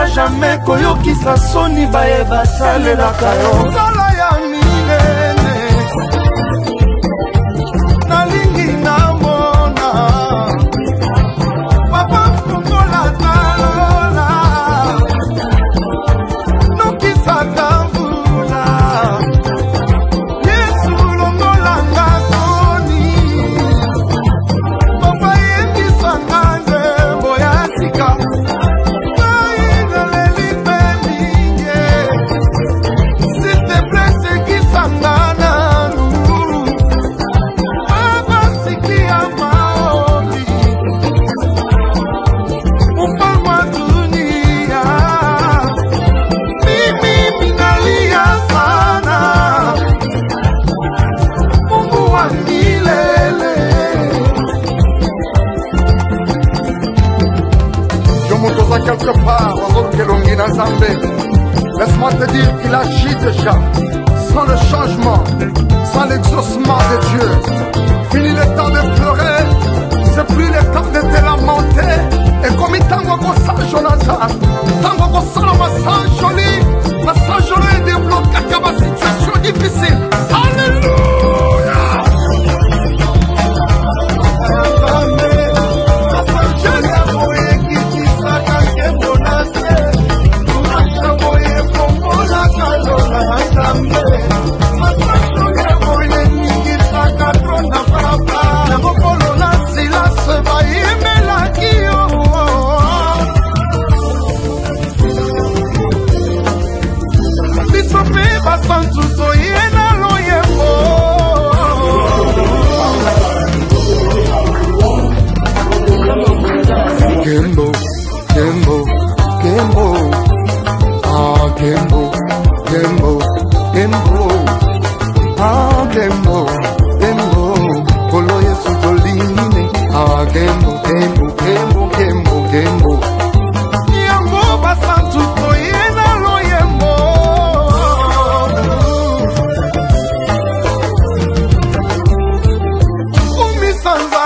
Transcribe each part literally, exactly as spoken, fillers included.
jamais koyokisa soni baye basalelaka yo nzala ya minene nalingi namona papa fungola talola nokisaka mvula Yesu longolanga soni papa yebisanga nzembo ya sika quelque part, laisse-moi te dire qu'il agit déjà, sans le changement, sans l'exaucement de Dieu. Fini le temps de pleurer, c'est plus le temps de te lamenter. Et comme il tango kosa Jonathan, tango kosa ma sans joli, ma sans joli débloqué ma situation difficile. Alléluia. Kembo, Kembo, Kembo, ah Kembo, Kembo, Kembo, ah Kembo, Kembo, Kolo Yesu Toline, ah Kembo, Kembo, Kembo, Kembo, Kembo, Yembo basantu toyena lo yembo, umisanza.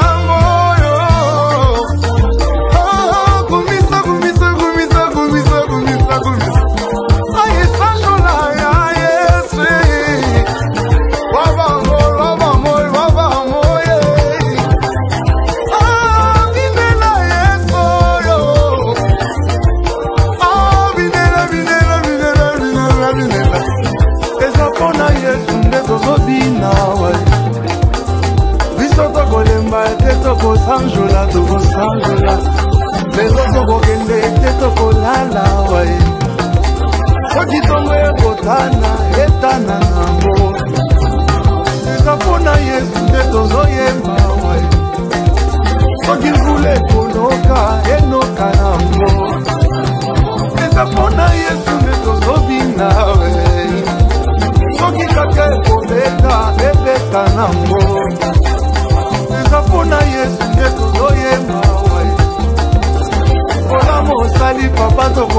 Sanjola to sanjola lezo toko kende te toko lala wai soki tongo ekotana etana nango eza mpona Yesu nde tozoyemba wai soki mvula ekonoka enoka nango eza mpona Yesu nde tozobina wai soki kaka ekobeta ebeta nango Zapona Yesu nde tozoyemba wai Ola mosali papa to